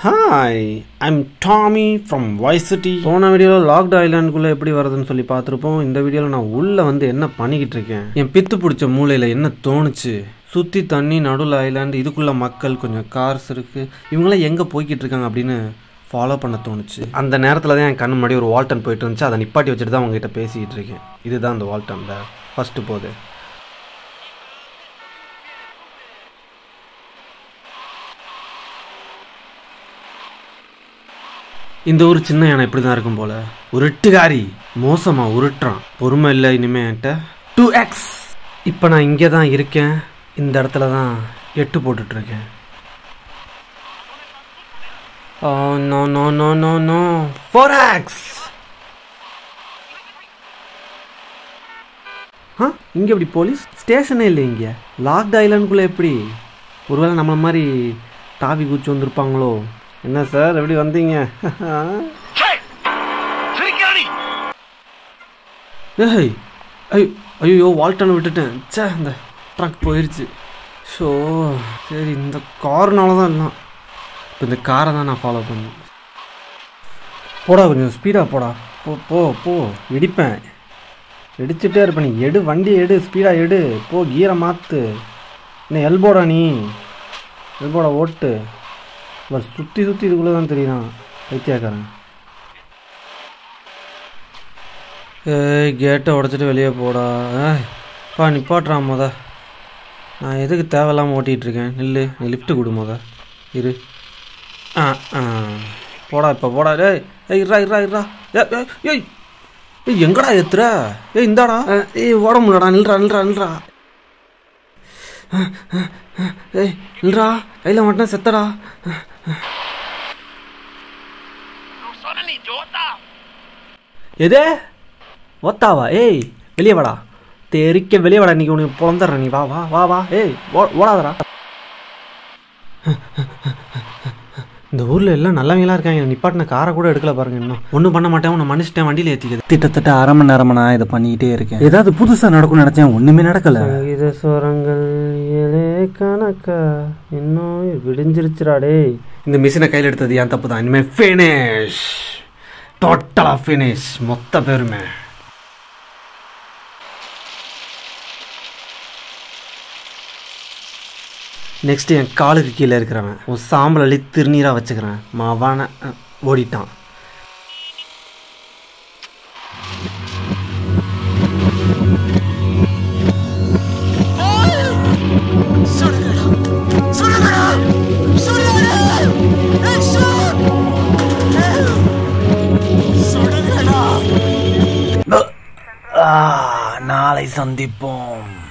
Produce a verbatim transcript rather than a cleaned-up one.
Hi, I'm Tommy from Vice City. போன வீடியோவில் locked ஐலாண்டுக்குள்ளே எப்படி வருதுன்னு சொல்லி பார்த்துருப்போம். இந்த வீடியோவில் நான் உள்ளே வந்து என்ன பண்ணிக்கிட்டு இருக்கேன், என் பித்து பிடிச்ச மூளையில் என்ன தோணுச்சு, சுற்றி தண்ணி நடுவில் ஐலாண்டு, இதுக்குள்ளே மக்கள், கொஞ்சம் கார்ஸ் இருக்குது, இவங்களாம் எங்கே போய்கிட்டு இருக்காங்க அப்படின்னு ஃபாலோ பண்ண தோணுச்சு. அந்த நேரத்தில் தான் என் கண்ணு முன்னாடி ஒரு வால்டன் போயிட்டு இருந்துச்சு. அதை நிப்பாட்டி வச்சுட்டு தான் அவங்ககிட்ட பேசிக்கிட்டு இருக்கேன். இதுதான் அந்த வால்டன் தான் ஃபஸ்ட்டு போகுது. இந்த ஒரு சின்ன யானை இப்படி தான் இருக்கும் போல, உருட்டுகாரி, மோசமாக உருட்டுறான், பொறுமை இல்லை இனிமே என்கிட்ட. டூ எக்ஸ் இப்போ நான் இங்கே தான் இருக்கேன், இந்த இடத்துல தான் எட்டு போட்டுட்ருக்கேன். No no no no no four X. ஆ இங்கே எப்படி போலீஸ் ஸ்டேஷனே இல்லை, இங்கே லாக்ட் ஐலாண்டுக்குள்ளே எப்படி? ஒருவேளை நம்மள மாதிரி தாவி குச்சி வந்திருப்பாங்களோ? என்ன சார் எப்படி வந்தீங்க? ஏய் ஐயோ ஐயோ வால்டனை விட்டுட்டேன். சே, இந்த ட்ரக் போயிடுச்சு. ஸோ சரி, இந்த கார்னால தான் எல்லாம். இப்போ இந்த காரை தான் நான் ஃபாலோ பண்ணேன். போடா, கொஞ்சம் ஸ்பீடாக போடா. போ போ போ இடிப்பேன், இடிச்சுட்டே இருப்பேன். நீ எடு, வண்டி எடு, ஸ்பீடாக எடு, போ, கீரை மாற்று. என்ன எல்போடா, நீ எல்போடா ஓட்டு. பஸ் சுற்றி சுற்றி இதுக்குள்ளே தான் தெரியுறான் வைத்தியாக்காரன். ஏய் கேட்டை உடச்சிட்டு வெளியே போடா. ஏய் பா நிப்பாட்டுறான் மொத. நான் எதுக்கு தேவையில்லாமல் ஓட்டிகிட்ருக்கேன்? நில்லு, நீ லிஃப்ட்டு கொடு மொத. இரு. ஆ ஆ போடா, இப்போ போடா. ஏய் ஏய் இருறா இருறா இருறா. ஏ ஏய் ஏய் எங்கடா ஏத்துற? ஏய் இந்தாடா. ஏய் ஓட முடியலடா, நில்றா நில்றா நில்றா. ஏய் நில்றா, கையில் மட்டும் செத்தடா. எது ஒத்தாவா? ஏய் வெளியே வாடா, தெரிக்க வெளியே வாடா. இன்னைக்கு உனக்கு பிறந்துடுறேன். நீ வா வா வா வா. ஏய் ஓடாதடா. இந்த ஊரில் எல்லாம் நல்லவங்களா இருக்காங்க. நிப்பாட்டின காரை கூட எடுக்கல பாருங்க. இன்னும் ஒன்றும் பண்ண மாட்டேன், உன்னை மனுஷன் வண்டியில் ஏற்றிக்கிறது. கிட்டத்தட்ட அரை மணி நேரமா நான் இதை பண்ணிக்கிட்டே இருக்கேன். ஏதாவது புதுசாக நடக்கும்னு நினச்சேன், ஒன்றுமே நடக்கலை. சங்கீத ஸ்வரங்கள் ஏழே கணக்கா இன்னும் விடிஞ்சிருச்சுடாடே. இந்த மிஷினை கையில் எடுத்தது ஏன் தப்பு தான். இனிமேல் ஃபினிஷ், டோட்டலாக ஃபினிஷ், மொத்த பேருமே. நெக்ஸ்ட்டு என் காலுக்கு கீழே இருக்கிறவன் ஒரு சாம்பல் அள்ளி திருநீராக வச்சுக்கிறேன். மாவான ஓடிட்டான். நாளை சந்திப்போம்.